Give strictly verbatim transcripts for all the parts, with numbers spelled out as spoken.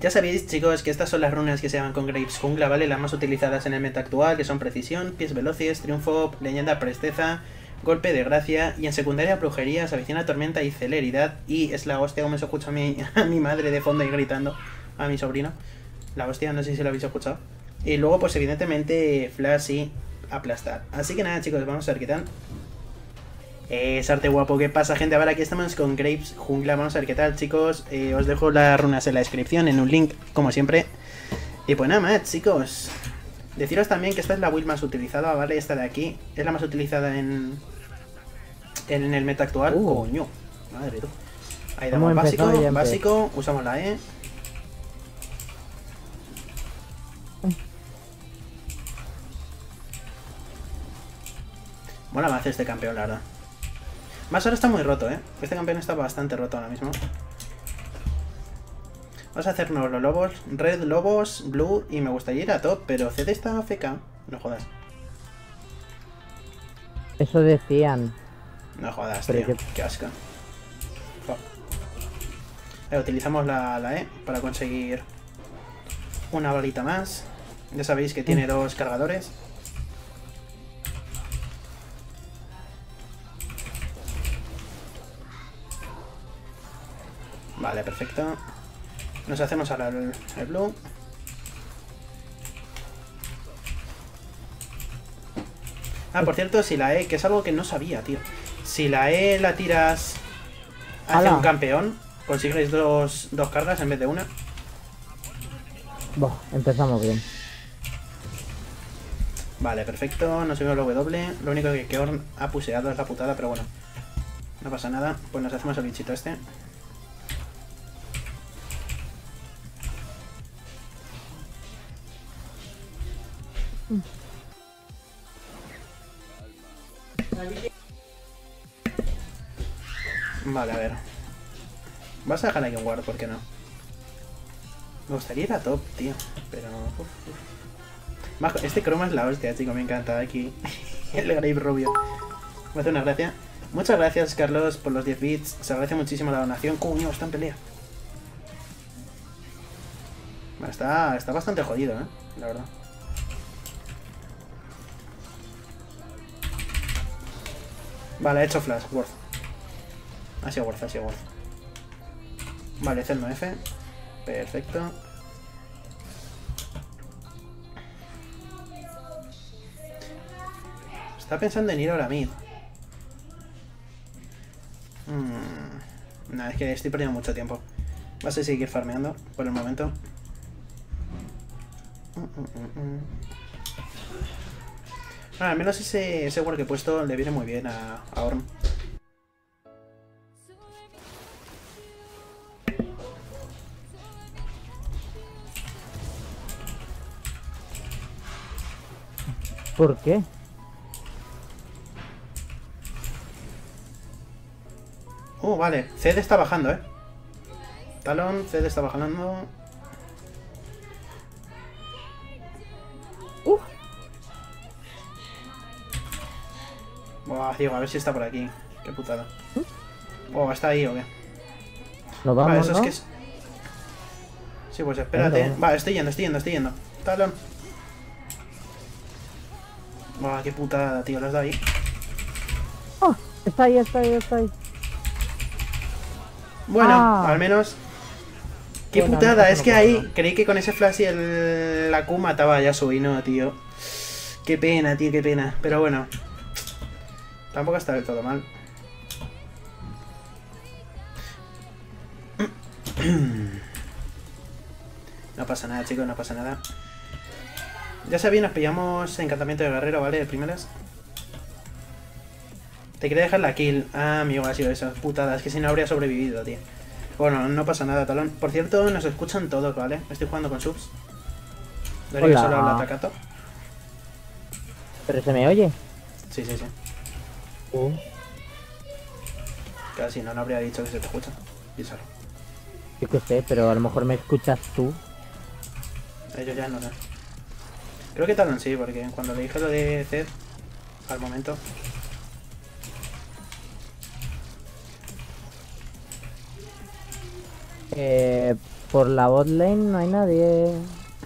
Ya sabéis, chicos, que estas son las runas que se llaman con Graves Jungla, ¿vale? Las más utilizadas en el meta actual, que son Precisión, Pies Veloces, Triunfo, Leyenda, Presteza, Golpe de Gracia, y en secundaria Brujería, se avecina Tormenta y Celeridad, y es la hostia, como se escucha a mi, a mi madre de fondo y gritando, a mi sobrino. La hostia, no sé si lo habéis escuchado. Y luego, pues evidentemente, Flash y Aplastar. Así que nada, chicos, vamos a ver qué tal. Es arte guapo, ¿qué pasa, gente? A ver, aquí estamos con Graves Jungla, vamos a ver qué tal, chicos. eh, Os dejo las runas en la descripción, en un link, como siempre. Y pues nada más, chicos. Deciros también que esta es la build más utilizada, ¿vale? Esta de aquí es la más utilizada en en el meta actual. Uh. Coño, madre tú. Ahí damos básico, básico, usamos la E. Mola más este campeón, la verdad. Más ahora está muy roto, ¿eh? Este campeón está bastante roto ahora mismo. Vamos a hacernos los lobos. Red, lobos, blue. Y me gustaría ir a top, pero C D está A F K. No jodas. Eso decían. No jodas, pero tío. que... Qué asco. Oh. Eh, utilizamos la, la E para conseguir una balita más. Ya sabéis que tiene dos cargadores. Vale, perfecto. Nos hacemos ahora el, el blue. Ah, por cierto, si la E, que es algo que no sabía, tío. Si la E la tiras hacia ¡Hala! un campeón, consigues dos, dos cargas en vez de una. Buah, empezamos bien. Vale, perfecto. Nos subimos la W. Lo único que Keorn ha puseado es la putada, pero bueno. No pasa nada. Pues nos hacemos el bichito este. Vale, a ver. Vas a dejar aquí un guard, ¿por qué no? Me gustaría ir a top, tío. Pero... Uf, uf. Majo, este croma es la hostia, chico. Me encanta aquí. El Grave Rubio. Me hace una gracia. Muchas gracias, Carlos, por los diez bits. Se agradece muchísimo la donación. Coño, está en pelea. Bueno, está, está bastante jodido, ¿eh? La verdad. Vale, he hecho flash. Worth. Ha sido worth, ha sido worth. Vale, Celno F. Perfecto. Está pensando en ir ahora a mid. Hmm. Nada, es que estoy perdiendo mucho tiempo. Vas a seguir farmeando por el momento. Mm, mm, mm. Bueno, al menos ese, ese ward que he puesto le viene muy bien a, a Ornn. ¿Por qué? Uh, vale. Zed está bajando, ¿eh? Talon, Zed está bajando. Uh. Buah, digo, a ver si está por aquí. Qué putada. Oh, ¿está ahí o qué? Nos vamos, Vale, eso ¿no? es que es... Sí, pues espérate. Venga, Vale, estoy yendo, estoy yendo, estoy yendo. Talon. Buah, qué putada, tío, lo has dado ahí. Oh, está ahí, está ahí, está ahí. Bueno, Ah. al menos... Qué Bueno, putada, no, es no que pasa ahí nada. creí que con ese flash y el... la Q mataba ya a su hino, tío. Qué pena, tío, qué pena. Pero bueno. Tampoco está del todo mal. No pasa nada, chicos, no pasa nada. Ya sabéis, nos pillamos encantamiento de guerrero, ¿vale? De primeras. Te quería dejar la kill. Ah, amigo, ha sido eso. Putada, es que si no habría sobrevivido, tío. Bueno, no pasa nada, Talón. Por cierto, nos escuchan todos, ¿vale? Estoy jugando con subs. Daría que Hola. solo habla Takato. ¿Pero se me oye? Sí, sí, sí. Uh. Casi no, no habría dicho que se te escucha. Piénsalo. Yo qué sé, pero a lo mejor me escuchas tú. Ellos ya no sé. Creo que Talon sí, porque cuando le dije lo de Zed, al momento... Eh, por la bot lane no hay nadie.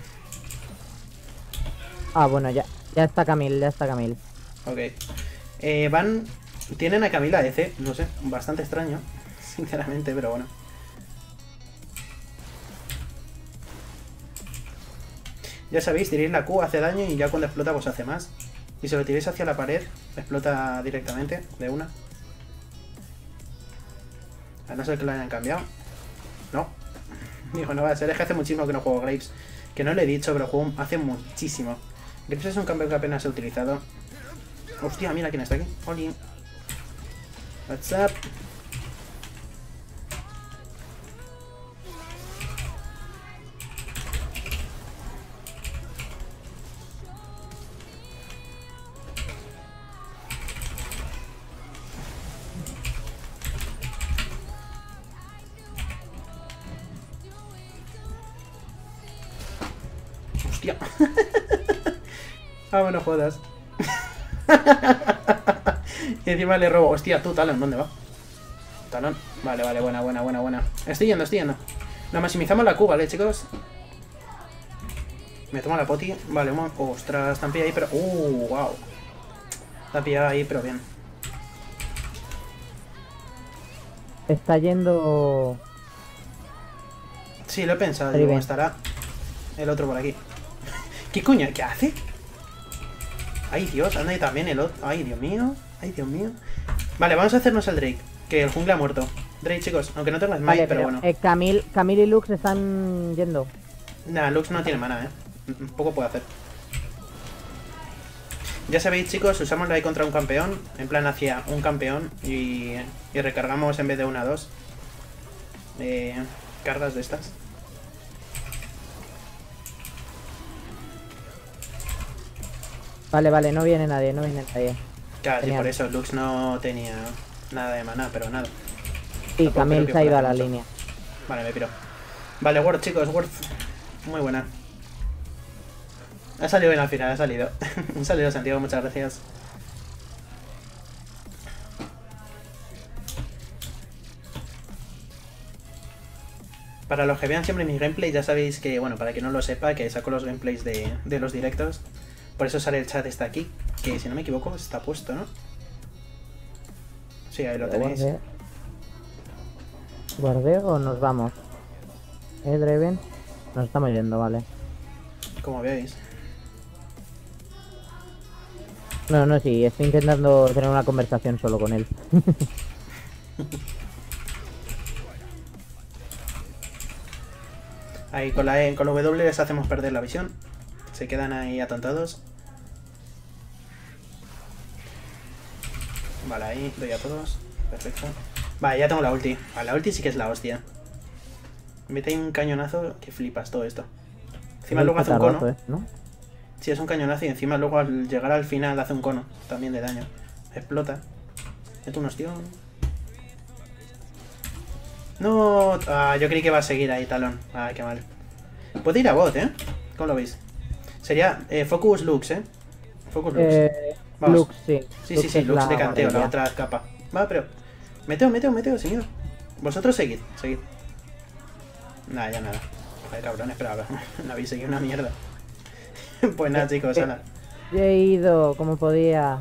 Ah, bueno, ya, ya está Camille, ya está Camille. Ok. Eh, van... Tienen a Camila E C, no sé, bastante extraño, sinceramente, pero bueno. Ya sabéis, tiréis la Q, hace daño y ya cuando explota pues hace más. Y si lo tiréis hacia la pared, explota directamente, de una. A no ser que lo hayan cambiado. No. Digo, no va a ser, es que hace muchísimo que no juego Graves. Que no lo he dicho, pero juego hace muchísimo. Graves es un campeón que apenas he utilizado. Hostia, mira quién está aquí. Oli. What's up? Hostia. Ah, bueno, jodas. Y encima le robo. Hostia, tú, Talon, ¿dónde va? Talon. Vale, vale, buena, buena, buena, buena. Estoy yendo, estoy yendo. Nos maximizamos la Q, ¿vale, chicos? Me tomo la poti. Vale, un... ostras, están pillados ahí, pero... Uh, wow. Está pillado ahí, pero bien. Está yendo... Sí, lo he pensado. Digo, estará el otro por aquí. ¿Qué coño? ¿Qué hace? Ay, Dios, anda ahí también el otro. Ay, Dios mío. Ay, Dios mío. Vale, vamos a hacernos el Drake. Que el jungla ha muerto. Drake, chicos, aunque no tengas smite, Vale, pero, pero bueno. eh, Camille, Camille y Lux están yendo. Nah, Lux no tiene mana, eh. Un poco puede hacer. Ya sabéis, chicos, usamos la E contra un campeón. En plan hacia un campeón. Y, y recargamos en vez de una, dos. Eh, cargas de estas. Vale, vale, no viene nadie, no viene nadie. Claro, y por eso Lux no tenía nada de mana, pero nada. Sí, Camille se ha ido a la mucho. línea. Vale, me piro. Vale, Ward, chicos, Ward. Muy buena. Ha salido bien al final, ha salido. Ha salido, Santiago, muchas gracias. Para los que vean siempre mis gameplays, ya sabéis que, bueno, para que no lo sepa, que saco los gameplays de, de los directos. Por eso sale el chat está aquí, que si no me equivoco está puesto, ¿no? Sí, ahí lo tenéis. Guardeo. ¿Guardeo o nos vamos? ¿Eh, Draven? Nos estamos yendo, vale. Como veis. No, no, sí, estoy intentando tener una conversación solo con él. Ahí con la E, con la W les hacemos perder la visión. Se quedan ahí atontados. Vale, ahí doy a todos. Perfecto. Vale, ya tengo la ulti. Vale, la ulti sí que es la hostia. Mete ahí un cañonazo que flipas todo esto. Encima luego hace un cono. ¿no? Sí, es un cañonazo y encima luego al llegar al final hace un cono también de daño. Explota. Mete un ostión. No, ah, yo creí que iba a seguir ahí, Talón. Ah, qué mal. Puede ir a bot, ¿eh? ¿Cómo lo veis? Sería eh, Focus Lux, ¿eh? Focus Lux. Eh, Vamos. Lux, sí. Sí, Lux sí, sí, es Lux la de canteo, la guardería. otra capa. Va, pero... Meteo, meteo, meteo, sin miedo. Vosotros seguid, seguid. Nada, ya nada. Joder, cabrones, pero no habéis seguido una mierda. Pues nada, chicos, ala. Yo he ido como podía.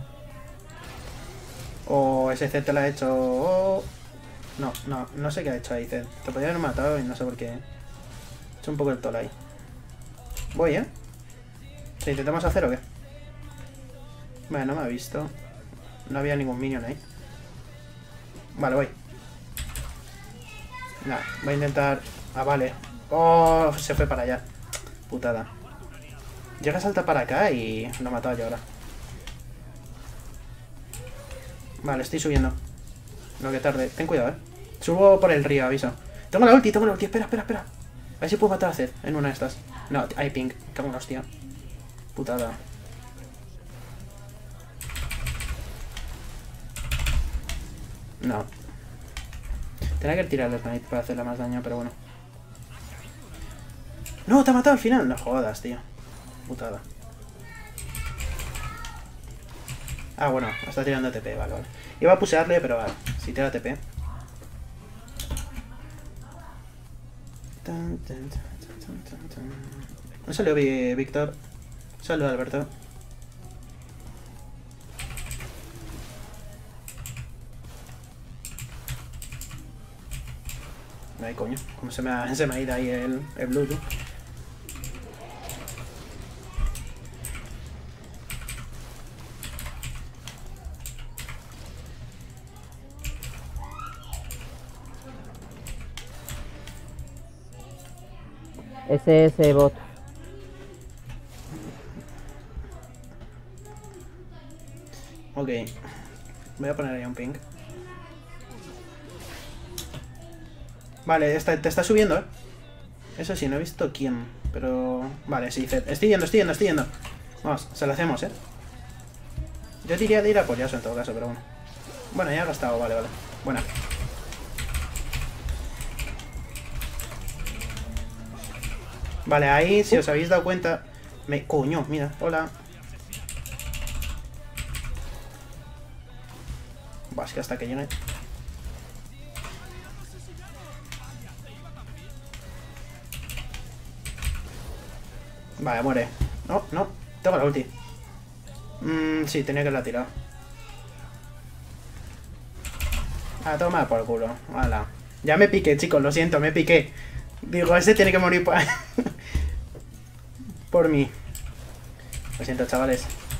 O ese Z te la ha hecho... o- No, no, no sé qué ha hecho ahí, Zed. Te podría haber matado y no sé por qué. He hecho un poco el tol ahí. Voy, ¿eh? ¿Se intentamos hacer o qué? Bueno, no me ha visto. No había ningún minion ahí. Vale, voy. Nada, voy a intentar... Ah, vale. Oh, se fue para allá. Putada. Llega a saltar para acá y lo he matado yo ahora. Vale, estoy subiendo. No, que tarde. Ten cuidado, eh. Subo por el río, aviso. Tengo la ulti, tengo la ulti. Espera, espera, espera. A ver si puedo matar a Zed en una de estas. No, hay ping. Cago en la hostia. Putada. No. Tenía que tirar el snipe para hacerle más daño, pero bueno. No, te ha matado al final. No jodas, tío. Putada. Ah, bueno, está tirando T P, vale, vale. Iba a pusearle, pero vale. Si tira T P. Tan, tan, tan, tan, tan, tan. Un saludo, Vi- Víctor. Saludo, Alberto. Ay, coño, cómo se me ha, se me ha ido ahí el, el Bluetooth. Ese ese bot. Ok. Voy a poner ahí un ping. Vale, está- te está subiendo, ¿eh? Eso sí, no he visto quién. Pero... Vale, sí, Zed. Estoy yendo, estoy yendo, estoy yendo. Vamos, se lo hacemos, ¿eh? Yo diría de ir a Poliaso en todo caso, pero bueno. Bueno, ya ha gastado, vale, vale. Buena. Vale, ahí, si os habéis dado cuenta... Me... Coño, mira, hola. Buah, es que hasta que llegue... Vale, muere. No, no, tengo la ulti. Mmm, sí, tenía que la tirar. Ah, toma por culo. Hala. Ya me piqué, chicos, lo siento, me piqué. Digo, ese tiene que morir por... por mí. Lo siento, chavales.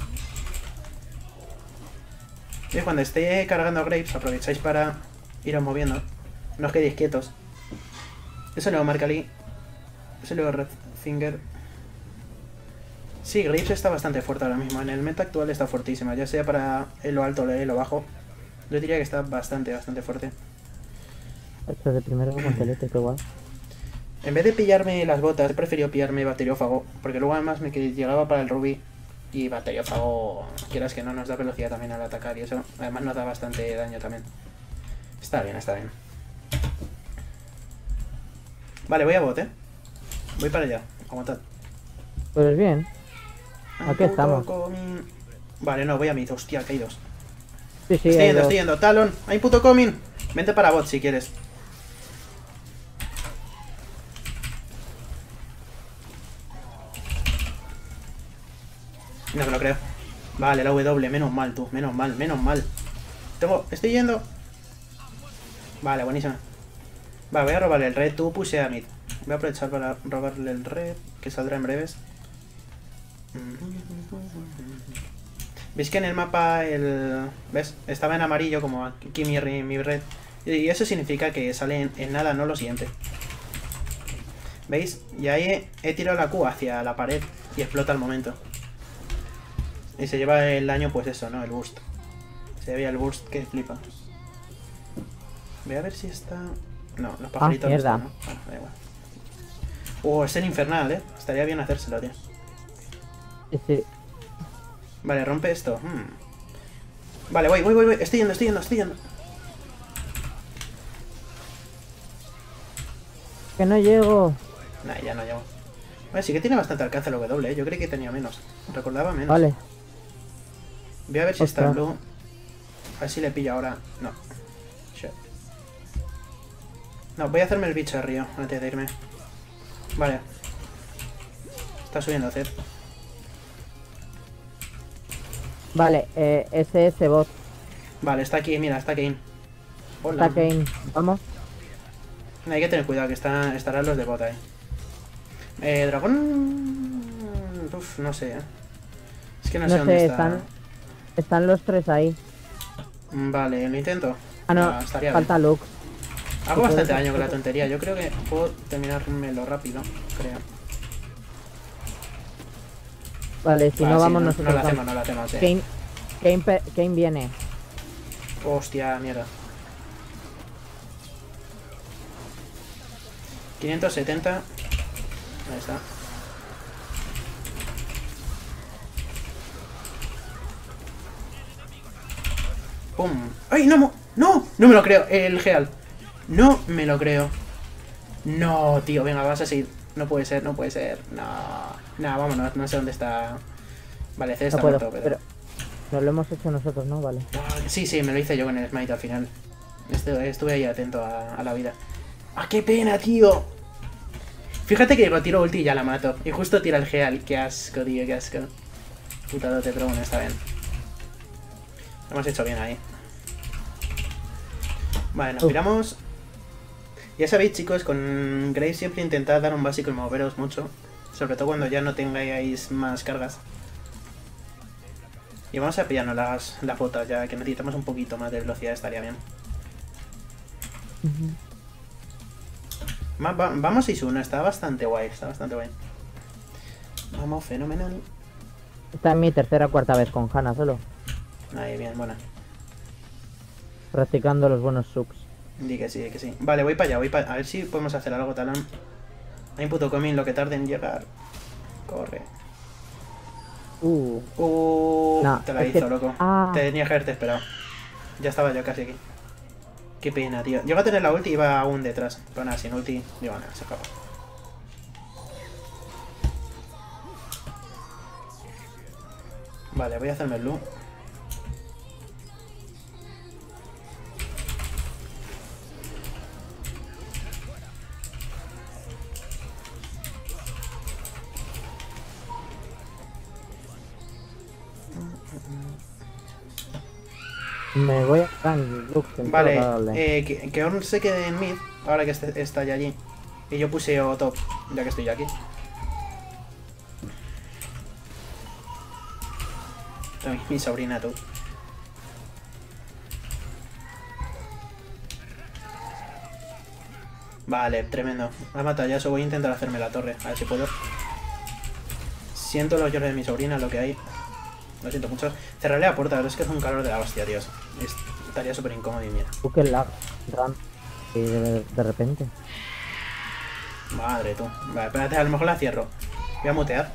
Y cuando esté cargando Graves, aprovecháis para iros moviendo. No os quedéis quietos. Eso luego marca Ali. Eso luego Red Finger. Sí, Graves está bastante fuerte ahora mismo. En el meta actual está fuertísima. Ya sea para lo alto o lo bajo. Yo diría que está bastante, bastante fuerte. Esto de primero con eléctrico igual. En vez de pillarme las botas, he preferido pillarme Bacteriófago. Porque luego además me que- llegaba para el Rubí. Y Bacteriófago, quieras que no, nos da velocidad también al atacar. Y eso, además nos da bastante daño también. Está bien, está bien. Vale, voy a bot, ¿eh? Voy para allá. Aguantad. Pues bien. Aquí estamos. Coming. Vale, no, voy a mid. Hostia, que hay dos. Sí, sí, Estoy hay yendo, dos. estoy yendo. Talon, hay puto coming. Vente para bot si quieres. No me lo creo. Vale, la W, menos mal tú, menos mal, menos mal. Tengo, estoy yendo. Vale, buenísima. Vale, voy a robarle el red, tú puse a mid. Voy a aprovechar para robarle el red, que saldrá en breves. ¿Veis que en el mapa el... ¿Ves? Estaba en amarillo como aquí mi, mi red. Y eso significa que sale en, en nada, no lo siguiente. ¿Veis? Y ahí he, he tirado la Q hacia la pared y explota al momento. Y se lleva el daño, pues eso, ¿no? El burst. Se veía el burst que flipa. Voy a ver si está... No, los pajaritos Ah, no mierda. están, ¿no? Bueno, da igual. Oh, es el infernal, ¿eh? Estaría bien hacérselo, tío. Sí, sí. Vale, rompe esto. Hmm. Vale, voy, voy, voy, voy. Estoy yendo, estoy yendo, estoy yendo. Que no llego. Nah, ya no llego. Vale, sí que tiene bastante alcance el W, ¿eh? Yo creí que tenía menos. Recordaba menos. Vale. Voy a ver si está Ostras. blue. A ver si le pillo ahora. No. Shit. No, voy a hacerme el bicho de río antes de irme. Vale. Está subiendo Zed. Vale, eh, ese ese bot. Vale, está aquí, mira, está Kane. Hola. Está Kane. Vamos. Hay que tener cuidado, que está, estarán los de bot ahí. Eh, dragón... Uf, no sé, eh. Es que no, No sé sé, dónde está. están, están los tres ahí. Vale, lo intento. Ah, no, Ah, estaría falta Lux. bien. Hago bastante daño con la tontería. Yo creo que puedo terminármelo rápido, creo. Vale, si Vale, no sí, vamos no, nosotros. no lo vamos. hacemos, no lo hacemos, eh. Kane, Kane, pe- Kane viene. Hostia, mierda. quinientos setenta. Ahí está. ¡Pum! ¡Ay, no! mo- ¡No! No me lo creo, el Geal. No me lo creo. No, tío, venga, vas a seguir. No puede ser, no puede ser. No. Nah, vámonos, no sé dónde está. Vale, C está No puedo, muerto, pero... pero nos lo hemos hecho nosotros, ¿no? Vale. Ah, sí, sí, me lo hice yo con el Smite al final. Estuve, estuve ahí atento a, a la vida. ¡Ah, qué pena, tío! Fíjate que digo, tiro ulti y ya la mato. Y justo tira el Geal. Qué asco, tío, qué asco. Putadote, pero bueno, está bien. Lo hemos hecho bien ahí. Vale, nos Uf. piramos. Ya sabéis, chicos, con Graves siempre intentad dar un básico y moveros mucho. Sobre todo cuando ya no tengáis más cargas. Y vamos a pillarnos las, las botas ya, que necesitamos un poquito más de velocidad, estaría bien. Ujú. Va- va- vamos seis uno, está bastante guay, está bastante guay. Vamos, fenomenal. Esta es mi tercera o cuarta vez con Hanna solo. Ahí, bien, buena. Practicando los buenos subs. Di que sí, di que sí. Vale, voy para allá, voy para... A ver si podemos hacer algo, talón. Hay un puto comín, lo que tarde en llegar. Corre. Uh. Uh, No, te la es hizo, que- loco. Ah. Tenía que haberte esperado. Ya estaba yo casi aquí. Qué pena, tío. Llego a tener la ulti y iba aún detrás. Pero nada, sin ulti, digo nada, se acabó. Vale, voy a hacerme el blue. Me voy a Frank Lux. Vale, eh, que, que Ornn se quede en mid, ahora que este- está ya allí. Y yo puse o top, ya que estoy ya aquí. Ay, mi sobrina, tú. Vale, tremendo. Me ha matado ya eso, voy a intentar hacerme la torre, a ver si puedo. Siento los lloros de mi sobrina, lo que hay. Lo siento mucho. Cerrarle la puerta, pero es que es un calor de la hostia, tíos. Es- Estaría súper incómodo y mira. Uh, qué lag. Ram. Y de, de repente. Madre tú. Vale, espérate, a lo mejor la cierro. Voy a mutear.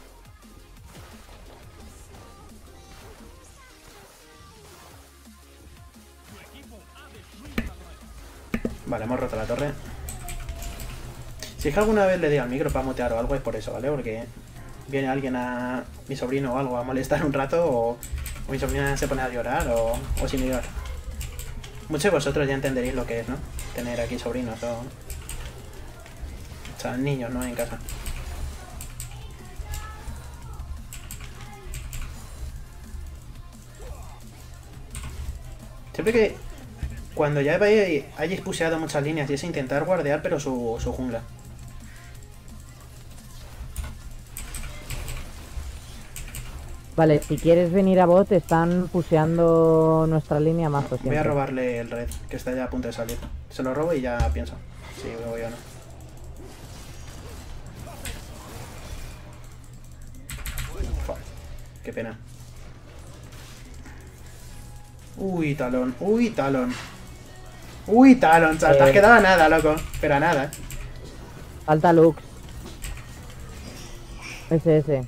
Vale, hemos roto la torre. Si es que alguna vez le di al micro para mutear o algo, es por eso, ¿vale? Porque viene alguien a mi sobrino o algo a molestar un rato, o, o mi sobrina se pone a llorar, o, o sin llorar. Muchos de vosotros ya entenderéis lo que es, ¿no? Tener aquí sobrinos o... O sea, niños, ¿no? En casa. Siempre que... Cuando ya vaya- hayáis puseado muchas líneas y es intentar guardear, pero su, su jungla. Vale, si quieres venir a bot, están puseando nuestra línea mazo Voy siempre. a robarle el red, que está ya a punto de salir. Se lo robo y ya pienso. Si voy o no. Fuck. Qué pena. Uy, talón. Uy, talón. Uy, talón, chaval. Te has Eh. quedado a nada, loco. Pero a nada, eh. Falta Lux. Ese, ese.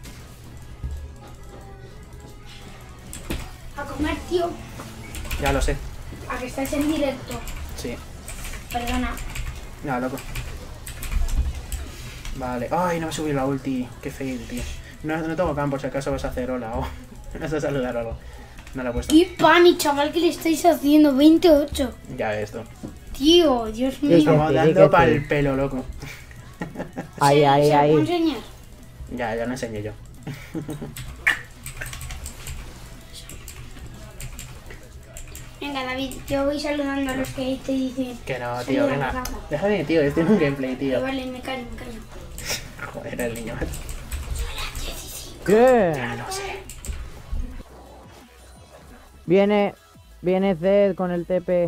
A comer, tío. Ya lo sé. A que estáis en directo. Sí. Perdona. Ya, loco. Vale. Ay, no me subí la ulti. Qué fail, tío. No, no tengo campo, si acaso vas a hacer hola o... vas a saludar o algo. No lo he puesto. Qué pani, chaval, que le estáis haciendo. veintiocho. Ya esto. Tío, Dios Sí, mío. sí. Estamos sí, dando que para sí. el pelo, loco. Ahí, ¿Se- ahí, se lo puedo ahí. enseñar? Ya, ya lo enseñé yo. Venga, David, yo voy saludando a los que te dicen. Que no, Saluda tío, a la venga. cama. Déjame, tío, estoy en un gameplay, tío. Vale, me callo, me callo. Joder, el niño. ¿Qué? Ya lo sé. Viene, viene Zed con el T P.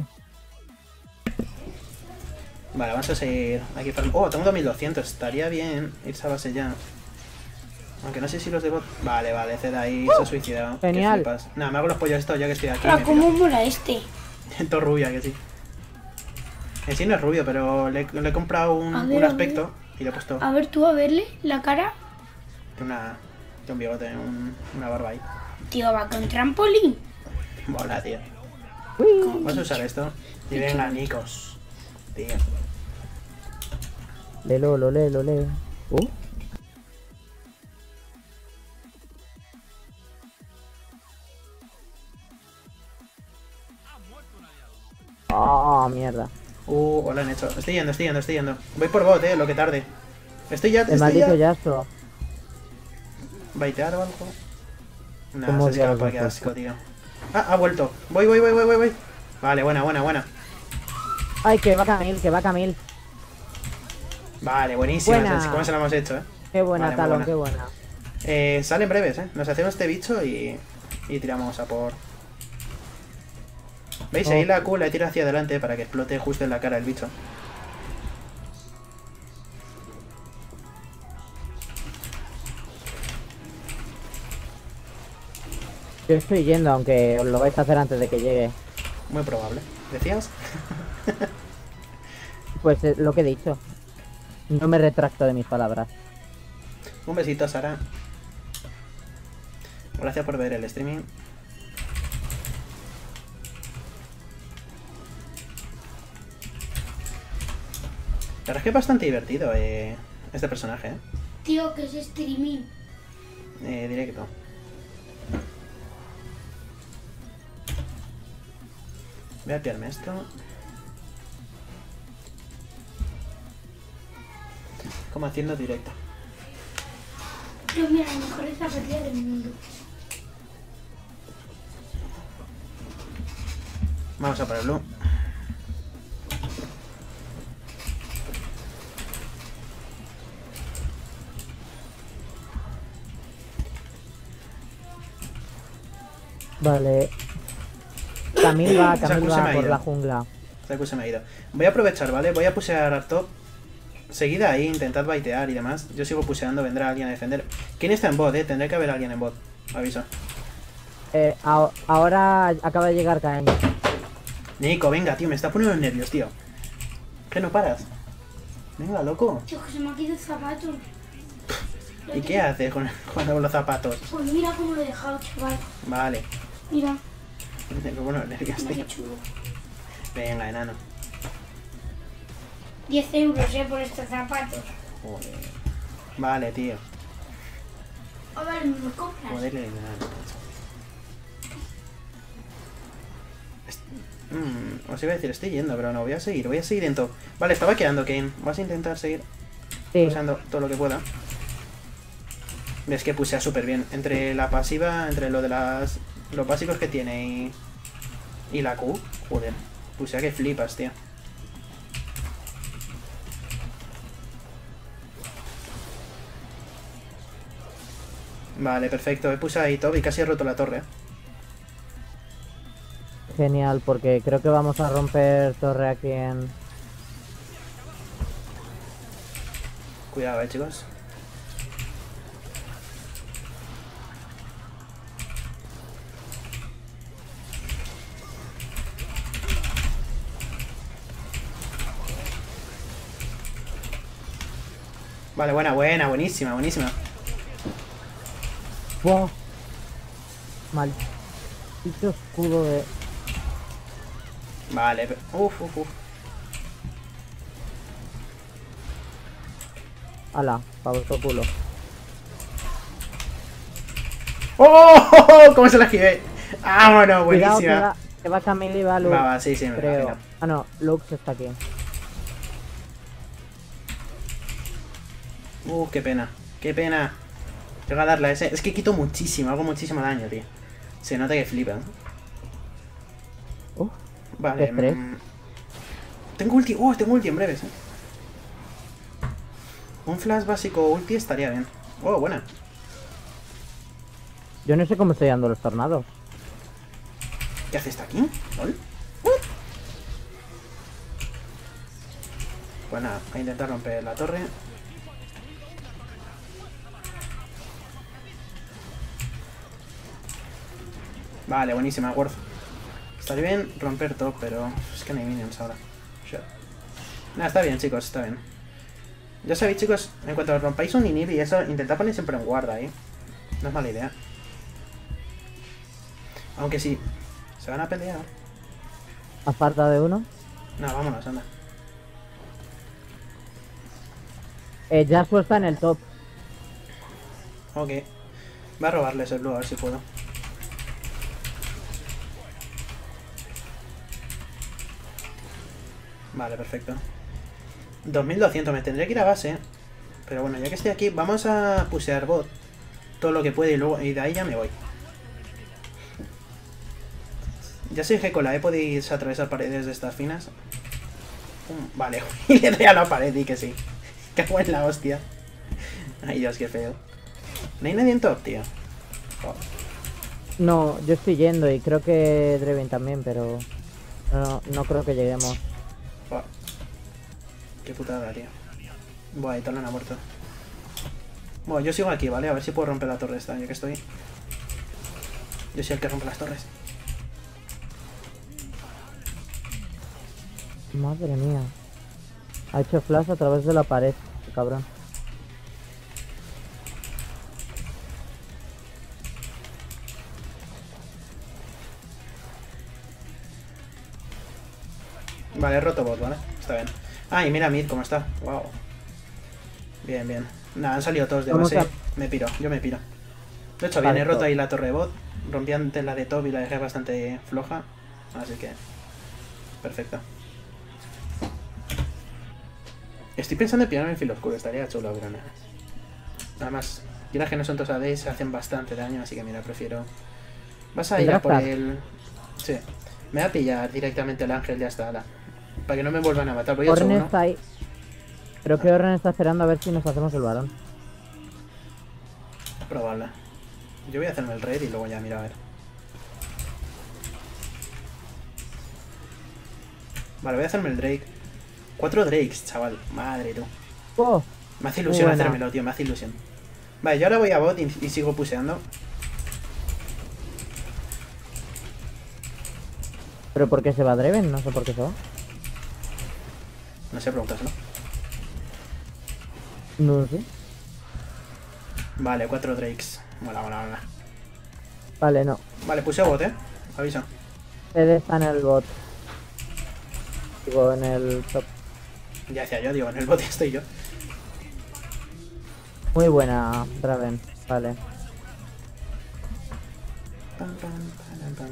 Vale, vamos a seguir aquí para... Oh, tengo dos mil doscientos. Estaría bien irse a base ya. Aunque no sé si los de bot... Vale, vale, Zed ahí se ha suicidado. Qué Genial. flipas. Nada, me hago los pollos estos ya que estoy aquí. Pero, me ¿cómo mola este? piro. Todo rubia, que sí. En sí no es rubio, pero le, le he comprado un, A ver, un a aspecto y le he puesto A ver, tú a verle la cara. una, un bigote, un- una barba ahí. Tío, va con trampolín. Mola, tío. Uy. Vamos a usar esto. Y venga, Nikos. Tío. Lelo, lo le, lo le. Uh. Ah, mierda. Uh, lo han hecho. Estoy yendo, estoy yendo, estoy yendo. Voy por bot, eh, lo que tarde. Estoy ya, El estoy maldito ya. Yasuo. ¿Baitear o algo? Nah, ¿Cómo se escapa, diablos qué es asco, esto? tío. Ah, ha vuelto. Voy, voy, voy, voy, voy, voy. Vale, buena, buena, buena. Ay, que va Camil, que va Camil. Vale, buenísima. Buena. ¿Cómo se la hemos hecho, eh? Qué buena, Vale, muy Talon, buena. qué buena. Eh, salen breves, eh. Nos hacemos este bicho y, y tiramos a por... ¿Veis? Ahí Oh. la Q la tira hacia adelante para que explote justo en la cara el bicho. Yo estoy yendo, aunque os lo vais a hacer antes de que llegue. Muy probable. ¿Decías? Pues eh, lo que he dicho. No me retracto de mis palabras. Un besito, Sara. Gracias por ver el streaming. La verdad es que es bastante divertido eh, este personaje, ¿eh? Tío, que es streaming. Eh, directo. Voy a pillarme esto. Como haciendo directo. Pero mira, la mejor zapatilla del mundo. Vamos a por el blue. Vale. Camil va, Saku Camil se me va ha por ido. la jungla. Saku se me ha ido. Voy a aprovechar, ¿vale? Voy a pusear a top. Seguida ahí, intentad baitear y demás. Yo sigo puseando, vendrá alguien a defender. ¿Quién está en bot, eh? Tendré que haber alguien en bot. Aviso. Eh, a- ahora acaba de llegar Caña. Nico, venga, tío, me está poniendo nervios, tío. ¿Qué no paras? Venga, loco. Tío, que se me ha quedado el zapato. ¿Y qué haces con, con los zapatos? Pues mira cómo lo he dejado, chaval. Vale. Mira, Me pongo nervios, mira tío. qué chulo. Venga, enano. diez euros, eh, por estos zapatos. Joder. Vale, tío. A ver, ¿me lo compras? Joder, el enano. Est- Mm, os iba a decir, estoy yendo, pero no, voy a seguir, voy a seguir en top. Vale, estaba quedando Kane. Vas a intentar seguir Sí. usando todo lo que pueda. Ves que pusea súper bien. Entre la pasiva, entre lo de las. Los básicos que tiene y. Y la Q. Joder. Pusea que flipas, tío. Vale, perfecto. He puesto ahí top y casi he roto la torre. Genial, porque creo que vamos a romper torre aquí en... Cuidado, eh, chicos. Vale, buena, buena, buenísima, buenísima. ¡Wow! Maldito escudo de... Vale, pe- uf, uf, uf. Ala, pa' vuestro culo. ¡Oh! ¿Cómo se la esquivé? ¡Vámonos! Cuidado, que Buenísima. va, que va Camille y va Lux, Va, va, sí, sí, me creo. imagino. Ah, no, Lux está aquí. Uh, qué pena. Qué pena. Tengo que darle a ese. Es que quito muchísimo, hago muchísimo daño, tío. Se nota que flipa. Uf, Vale. qué estrés. mm, Tengo ulti. Uh, tengo ulti en breves, eh. Un flash básico ulti estaría bien. Oh, buena. yo no sé cómo estoy dando los tornados. ¿Qué hace esta aquí? ¿Lol? Uh. Pues nada, a intentar romper la torre. Vale, buenísima, Worth. Estaría bien romper top, pero es que no hay minions ahora. Shit. Nada, está bien, chicos, está bien. Ya sabéis, chicos, en cuanto rompáis un inhib y eso, intentad poner siempre un guarda ahí. No es mala idea. Aunque sí, se van a pelear. Aparta de uno. No, vámonos, anda. Eh, Yasuo está en el top. Ok. Va a robarles el blue, a ver si puedo. Vale, perfecto. dos mil doscientos, me tendré que ir a base. Pero bueno, ya que estoy aquí, vamos a pusear bot todo lo que puede y luego y de ahí ya me voy. Ya soy Gécola, ¿eh? Podéis atravesar paredes de estas finas. Um, vale, y le doy a la pared y que sí. Cago en la hostia. Ay Dios, qué feo. No hay nadie en top, tío. Oh. No, yo estoy yendo y creo que Draven también, pero no, no creo que lleguemos. Oh. Qué putada, tío. Buah, y Talon ha muerto. Bueno, yo sigo aquí, ¿vale? A ver si puedo romper la torre esta, ya que estoy. Yo soy el que rompe las torres. Madre mía. Ha hecho flash a través de la pared, cabrón. Vale, he roto bot, ¿vale? Está bien. Ah, y mira mid cómo está. Wow. Bien, bien. Nada, han salido todos de Vamos base. a... Me piro, yo me piro. De hecho, bien, Vale, he roto top. ahí la torre de bot. Rompí antes la de top y la dejé bastante floja. Así que... perfecto. Estoy pensando en pillarme en filo oscuro, estaría chulo, pero nada. Además, y las que no son todos A D se hacen bastante daño, así que mira, prefiero... Vas a ir a por el... Sí. Me va a pillar directamente el ángel, ya está, ala. Para que no me vuelvan a matar, voy a Ornn ocho uno. está ahí. Creo que Ornn está esperando a ver si nos hacemos el varón. Probable. Yo voy a hacerme el red y luego ya mira a ver. Vale, voy a hacerme el Drake. Cuatro Drakes, chaval. Madre tú. Oh, Me hace ilusión buena. hacérmelo, tío, me hace ilusión. Vale, yo ahora voy a bot y, y sigo puseando. ¿pero por qué se va Draven? No sé por qué se va. No sé, pregúntaselo. No lo sé. Vale, cuatro Drakes. Mola, mola, mola. Vale, no. Vale, puse bot, eh. Aviso. Fede está en el bot. Digo, en el top. Ya decía yo, digo, en el bot estoy yo. Muy buena, Draven. Vale. Pam, pam, pam, pam.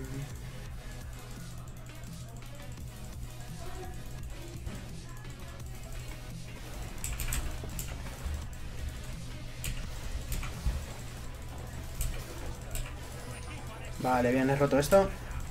Vale, bien, he roto esto.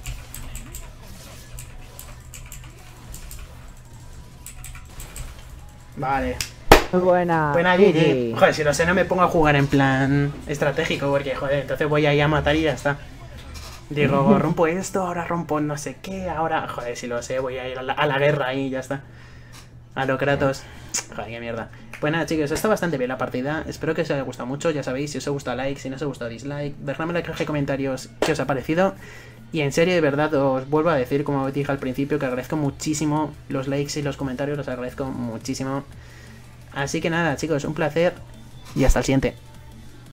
Vale. Muy buena. Buena G G G. G. Joder, si lo sé no me pongo a jugar en plan estratégico, porque joder, entonces voy ahí a matar y ya está. Digo, rompo esto, ahora rompo no sé qué, ahora... Joder, si lo sé, voy a ir a la, a la guerra y ya está. A lo Kratos. Joder, qué mierda. Pues nada, chicos, está bastante bien la partida. Espero que os haya gustado mucho. Ya sabéis, si os ha gustado like, si no os ha gustado dislike. Dejadme en la caja de comentarios qué os ha parecido. Y en serio, de verdad, os vuelvo a decir, como os dije al principio, que agradezco muchísimo los likes y los comentarios. Los agradezco muchísimo. Así que nada, chicos, un placer. Y hasta el siguiente.